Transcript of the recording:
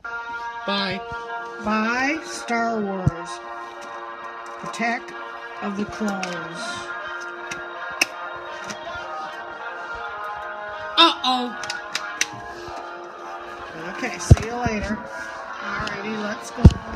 Bye. Buy Star Wars. Attack of the Clones. Uh-oh. Okay, see you later. Alrighty, let's go.